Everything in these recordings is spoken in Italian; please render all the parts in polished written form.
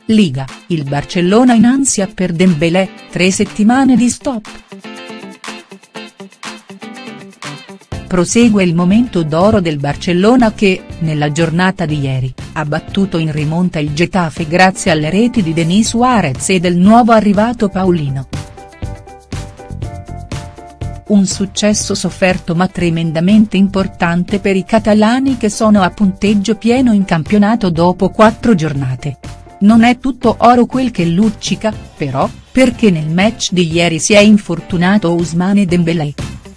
Liga, il Barcellona in ansia per Dembélé, 3 settimane di stop. Prosegue il momento d'oro del Barcellona che, nella giornata di ieri, ha battuto in rimonta il Getafe grazie alle reti di Denis Suarez e del nuovo arrivato Paulino. Un successo sofferto ma tremendamente importante per i catalani che sono a punteggio pieno in campionato dopo 4 giornate. Non è tutto oro quel che luccica, però, perché nel match di ieri si è infortunato Ousmane Dembélé.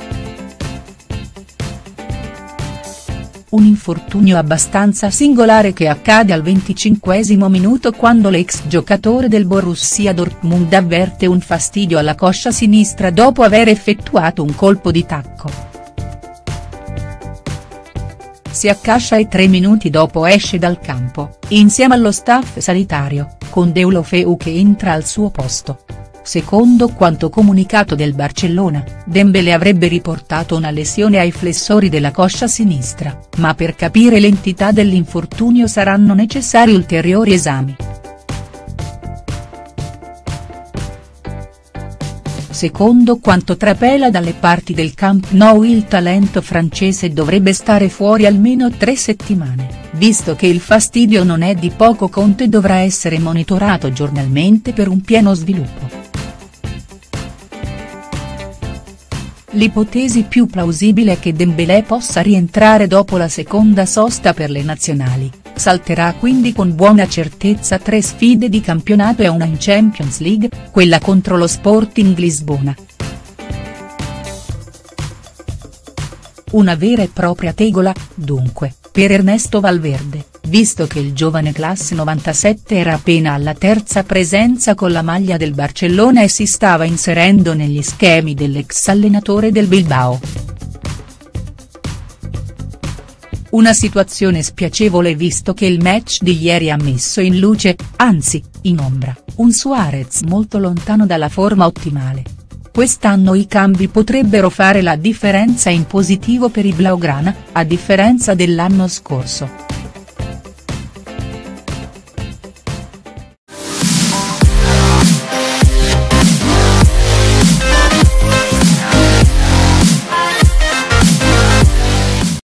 Un infortunio abbastanza singolare che accade al 25° minuto quando l'ex giocatore del Borussia Dortmund avverte un fastidio alla coscia sinistra dopo aver effettuato un colpo di tacco. Si accascia e 3 minuti dopo esce dal campo, insieme allo staff sanitario, con Deulofeu che entra al suo posto. Secondo quanto comunicato del Barcellona, Dembélé avrebbe riportato una lesione ai flessori della coscia sinistra, ma per capire l'entità dell'infortunio saranno necessari ulteriori esami. Secondo quanto trapela dalle parti del Camp Nou il talento francese dovrebbe stare fuori almeno 3 settimane, visto che il fastidio non è di poco conto e dovrà essere monitorato giornalmente per un pieno sviluppo. L'ipotesi più plausibile è che Dembélé possa rientrare dopo la seconda sosta per le nazionali, salterà quindi con buona certezza 3 sfide di campionato e una in Champions League, quella contro lo Sporting Lisbona. Una vera e propria tegola, dunque, per Ernesto Valverde, visto che il giovane classe 97 era appena alla 3ª presenza con la maglia del Barcellona e si stava inserendo negli schemi dell'ex allenatore del Bilbao. Una situazione spiacevole visto che il match di ieri ha messo in luce, anzi, in ombra, un Suarez molto lontano dalla forma ottimale. Quest'anno i cambi potrebbero fare la differenza in positivo per i blaugrana, a differenza dell'anno scorso.